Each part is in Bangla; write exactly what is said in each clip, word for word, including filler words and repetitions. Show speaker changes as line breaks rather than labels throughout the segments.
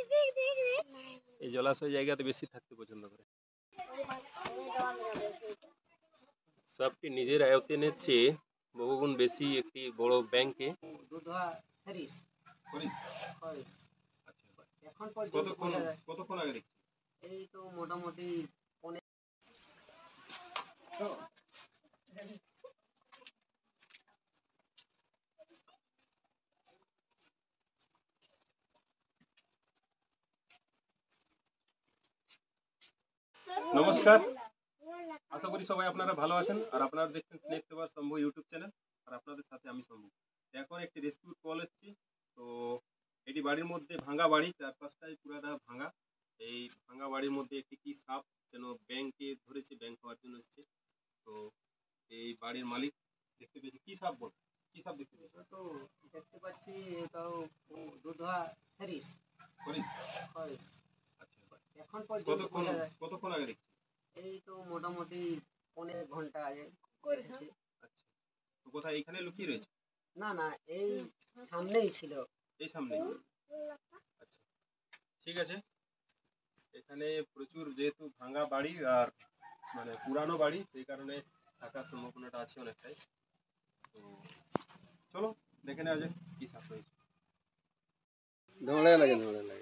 এই জলাশয় জায়গাতে বেশি থাকতে পছন্দ করে। সাপটি নিজের আয়তনের চেয়ে বহুগুণ বেশি একটি বড় ব্যাংকে কতক্ষণ আগে দেখছি?
এই তো মোটামুটি
নমস্কার, আশা করি সবাই আপনারা ভালো আছেন। আর আপনারা দেখছেন snake saver Shambhu YouTube channel, আর আপনাদের সাথে আমি শম্ভু। এখন একটি রেস্কিউ কল এসেছি। তো এটি বাড়ির মধ্যে ভাঙা বাড়ি, চারপাশটাই পুরাটা ভাঙা। এই ভাঙা বাড়ির মধ্যে একটি কি সাপ যেন ব্যাংকে ধরেছে, ব্যাংক হওয়ার জন্য এসেছে। তো এই বাড়ির মালিক দেখতে পেয়েছে। কি সাপ বল, কি সাপ দেখতে পেয়েছে?
তো দেখতে পাচ্ছি এটাও দুধা হরিশ
হরিশ। আচ্ছা,
এখন পর্যন্ত
কতক্ষণ কতক্ষণ আগে দেখছি?
এই তো মোটামুটি পনেরো ঘন্টা আগে।
আচ্ছা, তো কোথায় এখানে লুকিয়ে রয়েছে?
না না, এই সামনেই ছিল।
এই সামনে? আচ্ছা, ঠিক আছে। এখানে প্রচুর, যেহেতু ভাঙা বাড়ি আর মানে পুরানো বাড়ি, সেই কারণে থাকার সম্ভাবনাটা আছে অনেকটাই। তো চলো দেখে নেওয়া যাক কি সাপ রয়েছে।
দৌড়ে লাগে দৌড়ে লাগে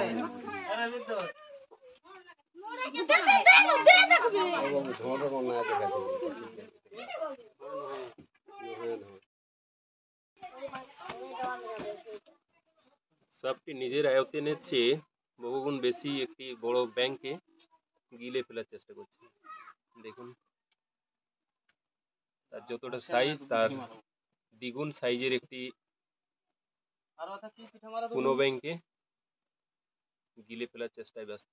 সাপটি নিজের আয়তনের চেয়ে বহুগুণ বেশি একটি বড় ব্যাংকে গিলে ফেলার চেষ্টা করছে। দেখুন, তার যতটা সাইজ তার দ্বিগুণ সাইজের একটি কোনো ব্যাংকে গিলে ফেলার চেষ্টায় ব্যস্ত।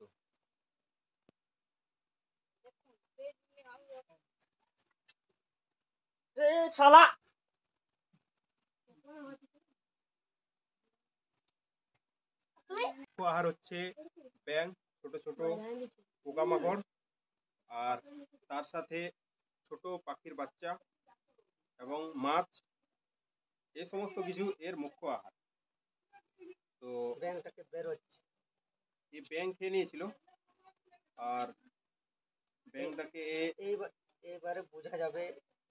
আহার হচ্ছে ব্যাঙ, ছোট ছোট পোকামাকড়, আর তার সাথে ছোট পাখির বাচ্চা এবং মাছ, এই সমস্ত কিছু এর মুখ্য আহার। তো
ব্যাংকটাকে বের হচ্ছে,
এই ব্যাঙ খেয়ে নিয়েছিল। আর ব্যাঙটাকে
এবারে বোঝা যাবে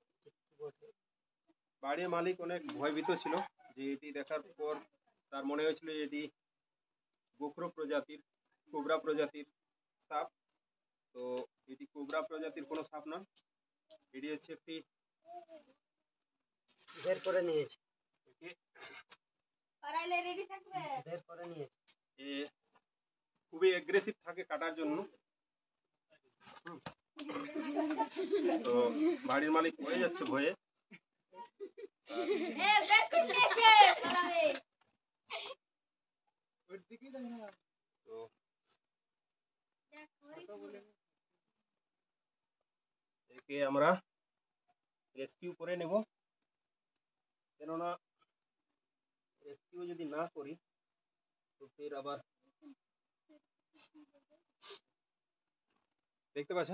বাড়ির মালিক অনেক ভয়ভীত ছিল, যে এটি দেখার পর তার মনে হয়েছিল যে এটি গোখরো প্রজাতির, কোবরা প্রজাতির সাপ। তো এটি কোবরা প্রজাতির কোনো সাপ না, এটি হচ্ছে একটি
বের করে নিয়েছে
বের করে নিয়েছে এ খুবই অ্যাগ্রেসিভ থাকে কাটার জন্য। তো বাড়ির মালিক হয়ে যাচ্ছে ভয়ে। তো একে আমরা রেস্কিউ করে নেব, কেননা রেস্কিউ যদি না করি তো ফের আবার, দেখতে পাচ্ছেন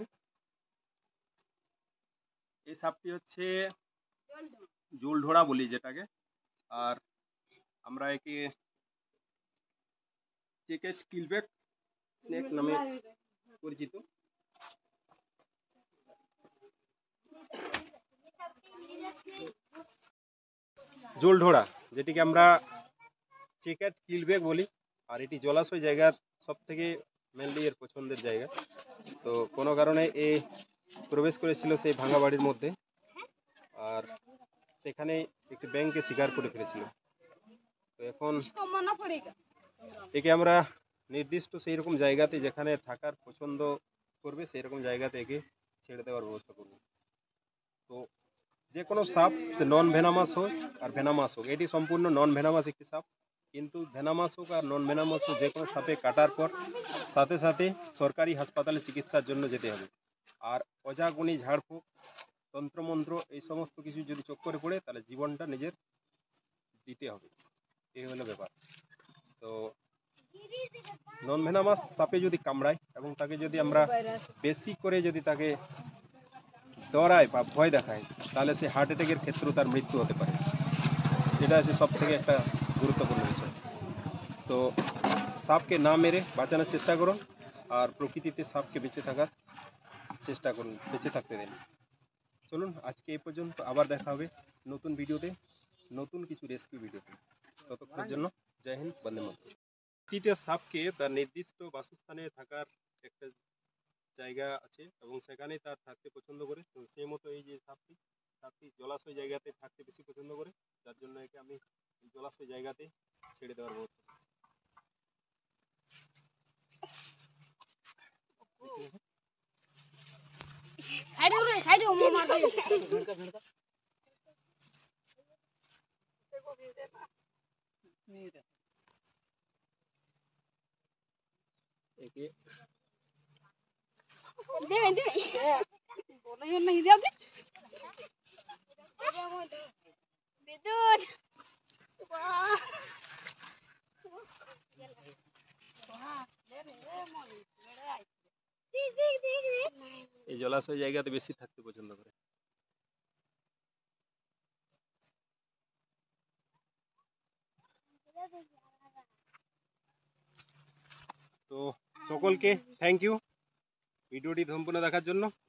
এই সাপটি হচ্ছে জুলঢোড়া বলি যেটাকে, আর আমরা একে চেকেট কিলব্যাক স্নেক নামে পরিচিত। জুলঢোড়া, যেটিকে আমরা চেকেট কিলব্যাক বলি, আর এটি জলাশয় জায়গার সব থেকে মেনলি এর পছন্দের জায়গা। তো কোনো কারণে এ প্রবেশ করেছিল সেই ভাঙা বাড়ির মধ্যে, আর সেখানে একটি ব্যাংকে শিকার করে ফেলেছিল। তো এখন একে আমরা নির্দিষ্ট সেই রকম জায়গাতে, যেখানে থাকার পছন্দ করবে সেই রকম জায়গাতে একে ছেড়ে দেওয়ার ব্যবস্থা করব। তো যে কোনো সাপ, সে নন ভেনামাস হোক আর ভেনামাস হোক, এটি সম্পূর্ণ নন ভেনামাস একটি সাপ। কিন্তু ভেনামাস হোক আর নন ভেনামাস হোক, যে কোনো সাপে কাটার পর সাথে সাথে সরকারি হাসপাতালে চিকিৎসার জন্য যেতে হবে। আর অজাগুনি, ঝাড়ফুঁক, তন্ত্রমন্ত্র এই সমস্ত কিছু যদি চক্করে পড়ে, তাহলে জীবনটা নিজের দিতে হবে, এই হলো ব্যাপার। তো নন ভেনামাস সাপে যদি কামড়ায় এবং তাকে যদি আমরা বেশি করে যদি তাকে ডরায় বা ভয় দেখায়, তাহলে সে হার্ট অ্যাটাকের ক্ষেত্রেও তার মৃত্যু হতে পারে। এটা হচ্ছে সব থেকে একটা গুরুত্বপূর্ণ বিষয়। তো সাপকে না মেরে বাঁচানোর চেষ্টা করুন, আর প্রকৃতিতে সাপকে বেঁচে থাকার চেষ্টা করুন, বেঁচে থাকতে দিন। চলুন আজকে এই পর্যন্ত, আবার দেখা হবে নতুন ভিডিওতে, নতুন কিছু রেস্কিউ ভিডিওতে। ততক্ষণের জন্য জয় হিন্দ, বন্দে মাতরম। প্রতিটা সাপকে তার নির্দিষ্ট বাসস্থানে থাকার একটা জায়গা আছে এবং সেখানে তার থাকতে পছন্দ করে। তো সেই মতো এই যে সাপটি সাপটি জলাশয় জায়গাতে থাকতে বেশি পছন্দ করে, যার জন্য একে আমি এই জলাশয় জায়গাতে ছেড়ে দেওয়ার ব্যবস্থা করছি।
সাইডে উড়ে সাইডে ও মারবে
भिड़का भिड़का नहीं था
একে
দে দে বলে नहीं दे दे বিদ্যুৎ বাহ বাহ দে রে মনি দেখ দেখ দেখ
এই জলাশয় জায়গাতে বেশি থাকতে পছন্দ করে। তো সকলকে থ্যাংক ইউ ভিডিওটি সম্পূর্ণ দেখার জন্য।